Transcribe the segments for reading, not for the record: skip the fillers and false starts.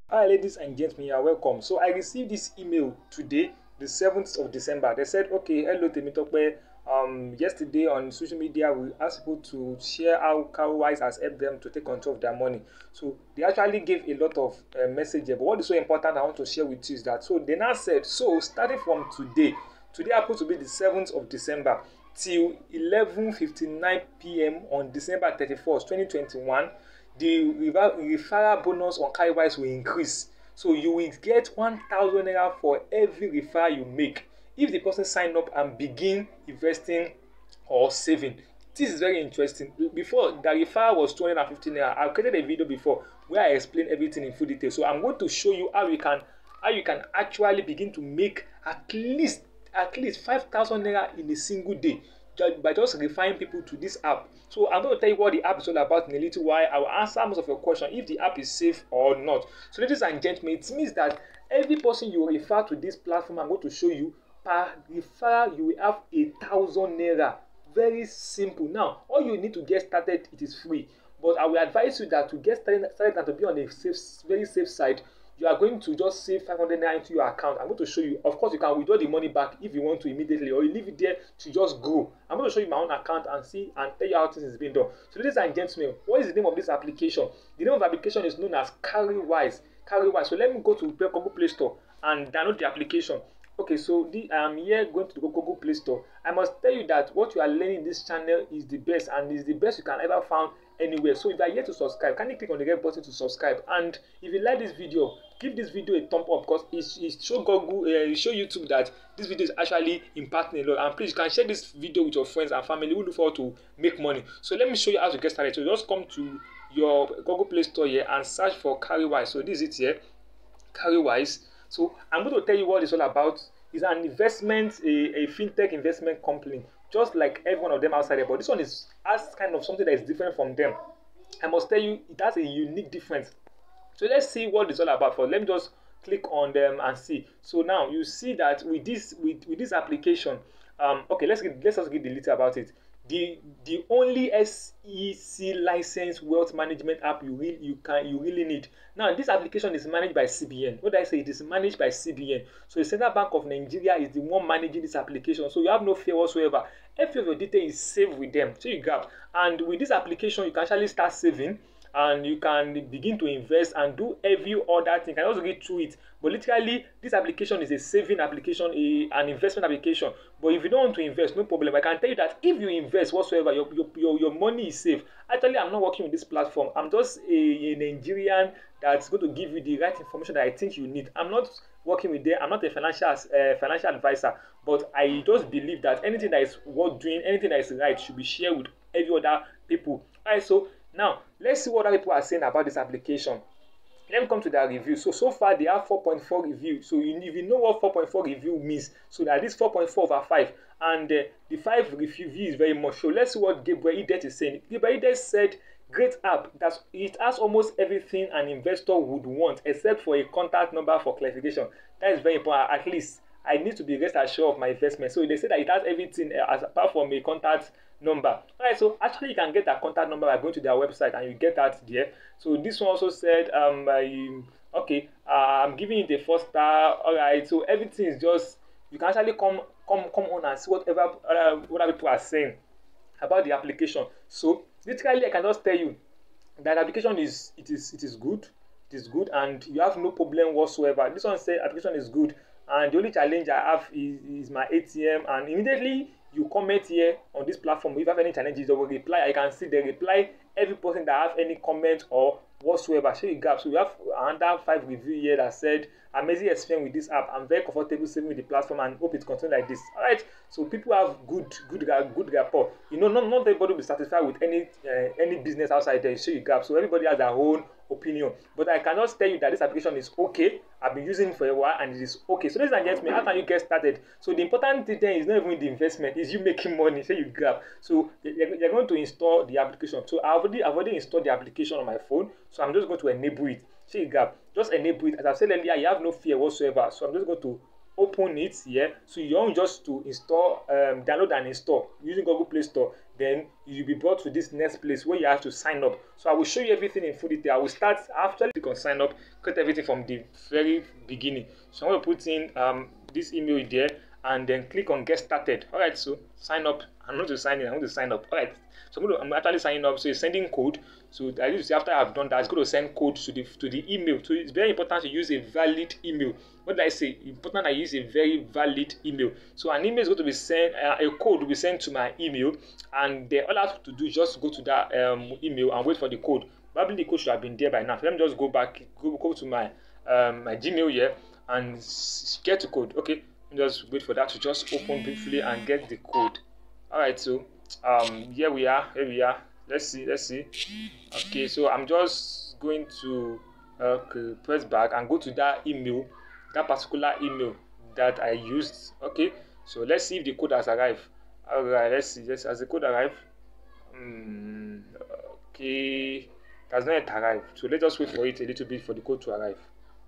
Hi, ladies and gentlemen, you are welcome. So I received this email today, the 7th of December. They said, okay, hello, Temitope. Yesterday on social media, we asked people to share how Cowwise has helped them to take control of their money. So they actually gave a lot of messages. But what is so important I want to share with you is that, so they now said, so starting from today happens to be the 7th of December till 11:59 p.m. on December 31st, 2021, the referral bonus on Cowrywise will increase. So you will get 1,000 naira for every referral you make if the person sign up and begin investing or saving. This is very interesting. Before, the referral was 250 naira. I created a video before where I explain everything in full detail. So I'm going to show you how you can actually begin to make at least 5,000 naira in a single day by just referring people to this app. So I'm going to tell you what the app is all about in a little while. I will answer most of your questions if the app is safe or not. So ladies and gentlemen, it means that every person you refer to this platform, I'm going to show you, per referral you will have 1,000 naira. Very simple. Now all you need to get started, it is free, but I will advise you that to get started and to be on a very safe side, you are going to just save 500 naira into your account. I'm going to show you. Of course, you can withdraw the money back if you want to immediately, or you leave it there to just grow. I'm going to show you my own account and see and tell you how things is being done. So ladies and gentlemen, what is the name of this application? The name of the application is known as Cowrywise. Cowrywise. So let me go to Google Play Store and download the application. Okay, so I am here going to the Google Play Store. I must tell you that what you are learning in this channel is the best, and is the best you can ever find anywhere. So if you are here to subscribe, kindly click on the red button to subscribe. And if you like this video, give this video a thumb up, because it show Google, show YouTube that this video is actually impacting a lot. And please, you can share this video with your friends and family who look forward to make money. So let me show you how to get started. So just come to your Google Play Store here and search for Cowrywise. So this is it here, Cowrywise. So I'm going to tell you what it's all about. It's an investment, a fintech investment company, just like every one of them outside there. But this one has kind of something that is different from them. I must tell you, it has a unique difference. So let's see what it's all about. For let me just click on them and see. So now you see that with this application, okay, let's just get the little about it. The only SEC licensed wealth management app you really need. Now this application is managed by CBN. What did I say? It is managed by CBN. So the Central Bank of Nigeria is the one managing this application. So you have no fear whatsoever. Every of your data is saved with them. So you grab. And with this application, you can actually start saving, and you can begin to invest and do every other thing. You can also get through it. But literally, this application is a saving application, an investment application. But if you don't want to invest, no problem. I can tell you that if you invest whatsoever, your money is safe. Actually, I'm not working with this platform. I'm just a Nigerian that's going to give you the right information that I think you need. I'm not working with them. I'm not a financial advisor. But I just believe that anything that is worth doing, anything that is right, should be shared with every other people. Alright, so now let's see what other people are saying about this application. Let me come to their review. So far they have 4.4 review. So if you know what 4.4 review means, so that is 4.4/5, and the 5 review is very much. So let's see what Gabriel Idet is saying. Gabriel Idet said, great app, that it has almost everything an investor would want except for a contact number for clarification. That is very important. At least I need to be rest assured of my investment. So they say that it has everything as apart from a contact number. Alright, so actually you can get that contact number by going to their website, and you get that there. So this one also said, I'm giving it a 4-star. Alright, so everything is just, you can actually come on and see whatever other people are saying about the application. So literally I can just tell you that application is good. It is good, and you have no problem whatsoever. This one said application is good, and the only challenge I have is my ATM. And immediately you comment here on this platform, if you have any challenges, they will reply. I can see they reply every person that have any comment or whatsoever. So you gap. So we have another 5 review here that said, amazing experience with this app. I'm very comfortable saving with the platform and hope it continues like this. Alright, so people have good rapport. You know, not everybody will be satisfied with any business outside there. So you gap. So everybody has their own opinion, but I cannot tell you that this application is okay. I've been using it for a while and it is okay. So ladies and gentlemen, how can you get started? So the important thing then is not even the investment, is you making money. So you grab. So you're going to install the application. So I've already installed the application on my phone. So I'm just going to enable it. So you grab. Just enable it. As I said earlier, you have no fear whatsoever. So I'm just going to open it here. So you want just to install, download and install using Google Play Store. Then you'll be brought to this next place where you have to sign up. So I will show you everything in full detail. I will start after click on sign up, create everything from the very beginning. So I'm going to put in this email there and then click on get started. All right, so sign up. I'm not to sign in, I'm going to sign up. All right, so I'm actually signing up. So it's sending code. So I use after I've done that, it's going to send code to the email. So it's very important to use a valid email. What did I say? Important I use a very valid email. So an email is going to be sent, a code will be sent to my email, and all I have to do is just go to that email and wait for the code. Probably the code should have been there by now. So let me just go back, go to my my Gmail here and get the code. Okay, just wait for that to just open briefly and get the code. All right, so here we are. Let's see. Okay, so I'm just going to press back and go to that email, that particular email that I used. Okay, so let's see if the code has arrived. All right, let's see. Has the code arrived? Okay, it has not yet arrived. So let's just wait for it a little bit for the code to arrive.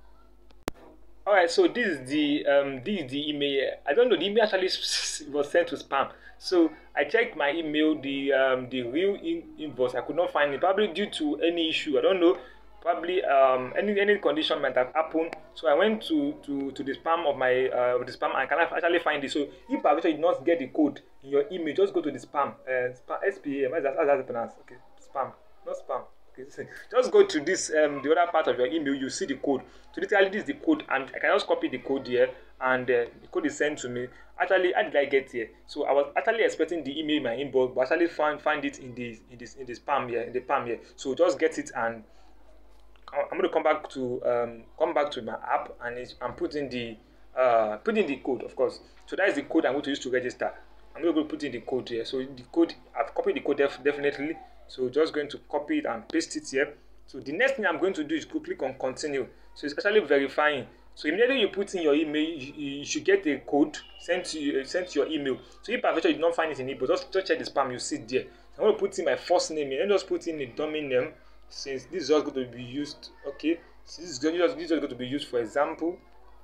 All right, so this is the email. I don't know, the email actually was sent to spam. So I checked my email, the real invoice. I could not find it, probably due to any issue. I don't know. Probably any condition might have happened. So I went to the spam of my the spam. I cannot actually find it. So if I did not get the code in your email, just go to the spam. SPAM. How's that pronounced? Okay, spam, not spam. Okay, just go to this the other part of your email. You see the code. So literally this is the code, and I can just copy the code here, and the code is sent to me. Actually, how did I get here? So I was actually expecting the email in my inbox, but actually find it in the spam here, So just get it, and I'm going to come back to my app, and I'm putting the code, of course. So that is the code I'm going to use to register. I'm going to put in the code here. So the code, I've copied the code definitely. So just going to copy it and paste it here. So the next thing I'm going to do is click on continue. So it's actually verifying. So immediately you put in your email, you should get a code sent to your email. So if you did not find it in email, just check the spam, you see it there. So I'm going to put in my first name here. Let me just put in a domain name, since this is just going to be used. Okay, so this is just going to be used, for example,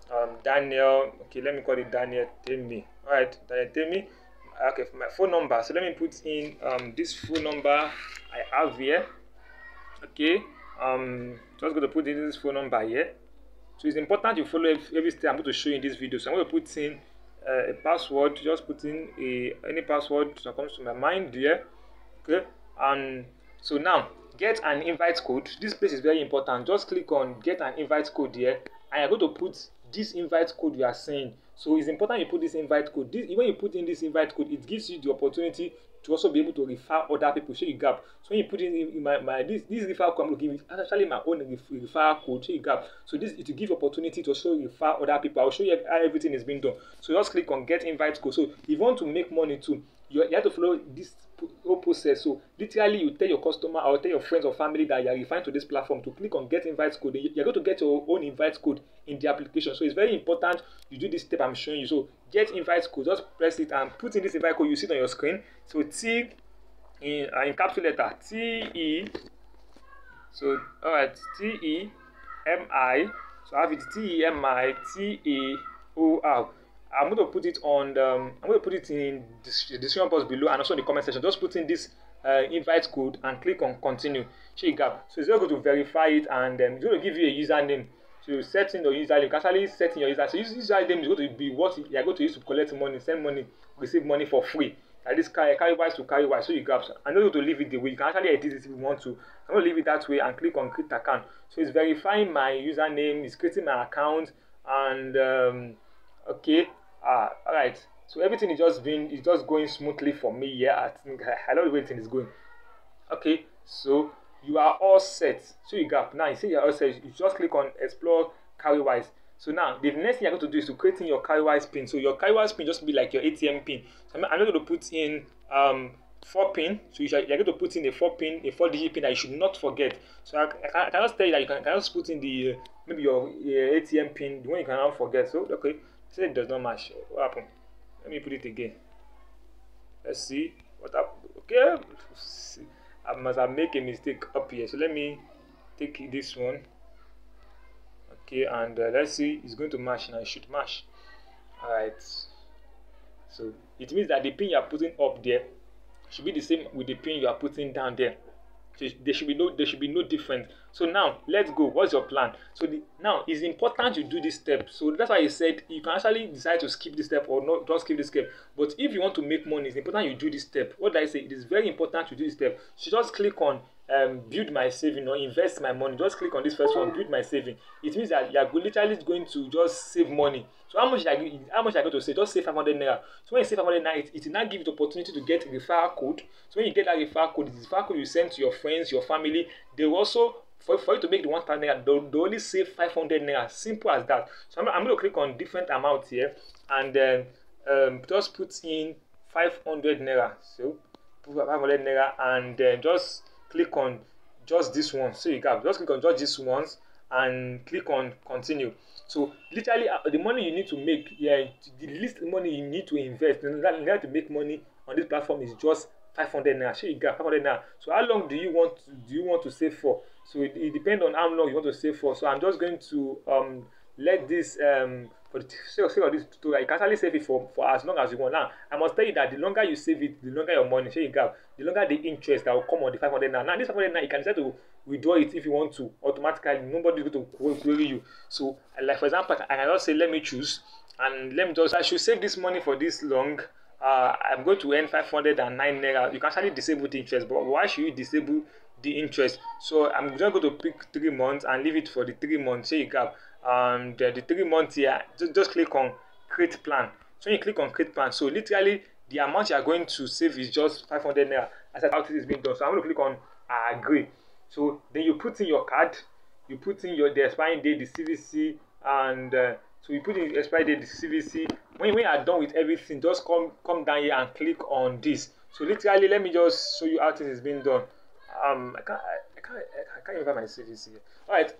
Daniel. Okay, let me call it Daniel Temi. All right, Daniel Temi. Okay, for my phone number. So let me put in this phone number I have here. Okay, just going to put in this phone number here. So it's important you follow every step I'm going to show you in this video. So I'm going to put in a password. Just put in any password that comes to my mind here. Okay, and so now get an invite code. This place is very important. Just click on get an invite code here, and you're going to put this invite code you are saying. So it's important you put this invite code. When you put in this invite code, it gives you the opportunity to also be able to refer other people. Show you gap. So when you put in this referral code, I'm going to give it actually my own referral code. Show you gap. So it will give opportunity to also refer other people. I'll show you how everything is being done. So just click on get invite code. So if you want to make money too, you have to follow this whole process. So literally you tell your customer or tell your friends or family that you are referring to this platform to click on get invite code. You're going to get your own invite code in the application. So it's very important you do this step I'm showing you. So get invite code, just press it and put in this invite code. You see it on your screen. So T in capital letter TE. So all right, TEMI. So I have it TEMITAOR. I'm going to put it on I'm going to put it in the description box below and also in the comment section. Just put in this invite code and click on continue. Show you gap. So it's going to verify it, and it's going to give you a username. So you set in your username. You can actually set in your username. So username is going to be what you are going to use to collect money, send money, receive money for free. Like this carry-wise to carry-wise. So you gap. So I'm not going to leave it the way. You can actually edit it if you want to. I'm going to leave it that way and click on create account. So it's verifying my username. It's creating my account, and okay. All right. So everything is just going smoothly for me here. I think I love the way everything is going. Okay. So you are all set. So you gap. Now you see you're all set. You just click on explore carry-wise. So now the next thing you're going to do is to create your carry-wise pin. So your carry-wise pin just be like your ATM pin. So I'm going to put in 4 pin. So you're going to put in a 4-digit pin that you should not forget. So I can just tell you that you can just put in the maybe your ATM pin, the one you cannot forget. So okay, say it does not match. What happened? Let me put it again. Let's see what happened. Okay, I must have made a mistake up here. So let me take this one. Okay, and let's see, it's going to match now. It should match. All right. So it means that the pin you are putting up there should be the same with the pin you are putting down there. So there should be no difference. So now let's go. What's your plan? So now it's important you do this step. So that's why I said you can actually decide to skip this step or not, don't skip this step. But if you want to make money, it's important you do this step. What did I say? It is very important to do this step. So just click on build my saving or invest my money. Just click on this first one, build my saving. It means that you are literally going to just save money. So how much are you going to save? Just save 500 naira. So when you save 500 naira, it will now give you the opportunity to get a referral code. So when you get that referral code, the referral code you send to your friends, your family. They will also for you to make the 1,000 naira, they only save 500 naira. Simple as that. So I'm going to click on different amounts here and then just put in 500 naira. So put 500 naira and then just click on just this one. So you got just click on just this ones and click on continue. So literally the money you need to make, the least money you need to invest in order to make money on this platform is just 500 naira. So you got 500 naira. So how long do you want to save for? So it depends on how long you want to save for. So I'm just going to let this for the sake of this tutorial, you can actually save it for as long as you want. Now I must tell you that the longer you save it, the longer your money, so you got the longer the interest that will come on the 500 naira. Now this 500 naira, you can decide to withdraw it if you want to automatically. Nobody is going to query you. So like for example, I can just say let me choose and let me just, I should save this money for this long. I'm going to earn 509 naira. You can actually disable the interest, but why should you disable the interest? So I'm just going to pick 3 months and leave it for the 3 months. Here you go. And the 3 months here, just click on create plan. So you click on create plan. So literally the amount you are going to save is just 500 naira. As how this is being done. So I'm going to click on agree. So then you put in your card, you put in the expiring date, the CVC, and so you put in the expiry date, the CVC. When you are done with everything, just come down here and click on this. So literally, let me just show you how things is being done. I can't remember my CVC. All right.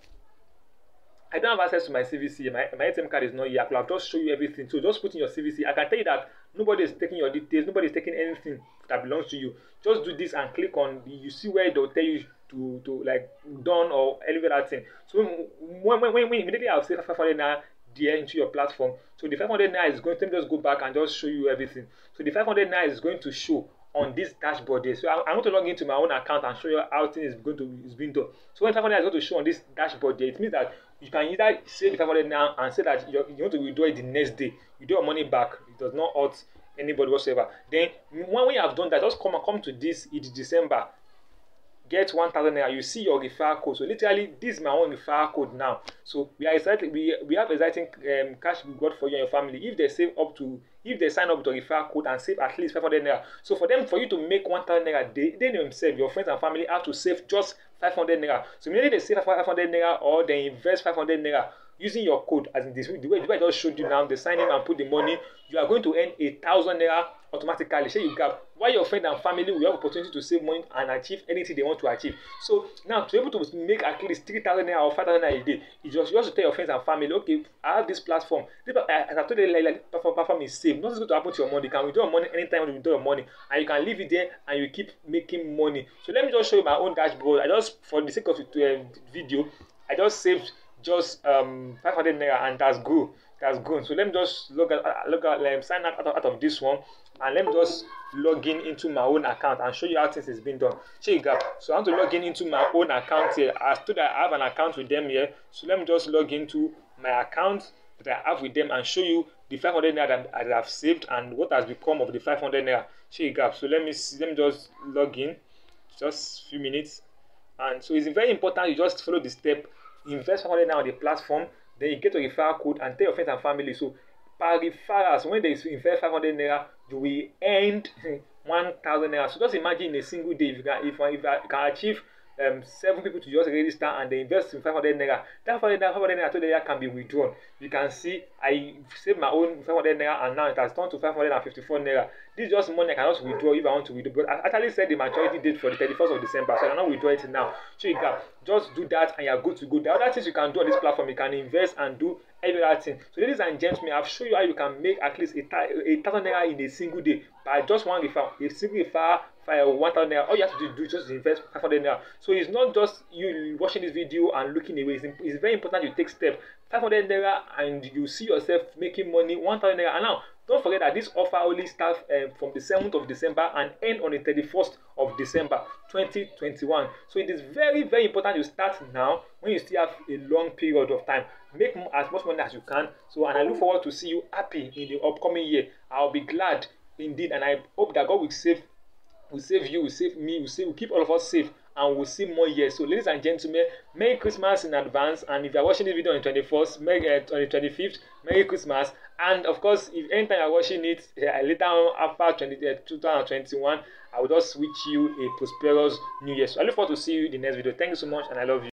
I don't have access to my CVC. My ATM card is not here. I could have just show you everything. So just put in your CVC. I can tell you that nobody is taking your details. Nobody is taking anything that belongs to you. Just do this and click on. You see where they'll tell you to like done or elevate that thing. So when immediately I'll say 500 naira there into your platform. So the 500 naira is going to, let me just go back and just show you everything. So the 500 naira is going to show on this dashboard there. So I'm going to log into my own account and show you how things is being done. So when 500 is going to show on this dashboard there, it means that you can either save the 500 now and say that you want to withdraw it the next day. You do your money back. It does not hurt anybody whatsoever. Then when you have done that, just come to this. It's December. Get 1,000 naira. You see your referral code. So literally, this is my own referral code now. So we are excited. We have exciting cash we got for you and your family. If they sign up to a referral code and save at least 500 naira. So for you to make 1,000 naira, they themselves, your friends and family, have to save just 500 naira. So immediately they save 500 naira or they invest 500 naira using your code, as in this the way I just showed you now. They sign in and put the money. You are going to earn 1,000 naira automatically. Say you gap. While your friend and family will have opportunity to save money and achieve anything they want to achieve. So now to be able to make at least 3,000 naira or 5,000 naira a day, you just to tell your friends and family, okay, I have this platform. As I told you, like platform is safe. Nothing's going to happen to your money. You can withdraw your money anytime you withdraw your money, and you can leave it there and you keep making money. So let me just show you my own dashboard. I just, for the sake of the video, I just saved just 500 naira, and that's good. So let me just log out, sign out of this one, and let me just log in into my own account and show you how things is being done. So you got. So I want to log in into my own account here. I have an account with them here. So let me just log into my account that I have with them and show you the 500 naira that I have saved and what has become of the 500 naira. So you got. So let me just log in. Just a few minutes. And so it's very important you just follow the step. Invest 500 naira on the platform, then you get a referral code and tell your friends and family. So per referrals, when they invest 500 naira, you will earn 1,000 naira. So just imagine in a single day, if I can achieve 7 people to just register and they invest in 500 naira. That 500 naira can be withdrawn. You can see I saved my own 500 naira and now it has turned to 554 naira. This is just money I can just withdraw if I want to withdraw. But I actually set the maturity date for the 31st of December, so I cannot withdraw it now. So you can just do that and you're good to go. The other things you can do on this platform, you can invest and do every other thing. So ladies and gentlemen, I've shown you how you can make at least 1,000 naira in a single day by just one referral. A single referral, 1,000 naira, all you have to do is just invest 500 naira. So it's not just you watching this video and looking away. It's very important you take steps. 500 naira and you see yourself making money, 1,000 naira. And now, don't forget that this offer only starts from the 7th of December and end on the 31st of December 2021. So it is very, very important you start now when you still have a long period of time. Make as much money as you can. So, and I look forward to see you happy in the upcoming year. I'll be glad indeed, and I hope that God will save you, will save me, will keep all of us safe, and we'll see more years. So, ladies and gentlemen, Merry Christmas in advance. And if you are watching this video on the 21st, on the 25th, Merry Christmas. And of course, if anytime you are watching it later on after 2021, I will just wish you a prosperous new year. So I look forward to see you in the next video. Thank you so much, and I love you.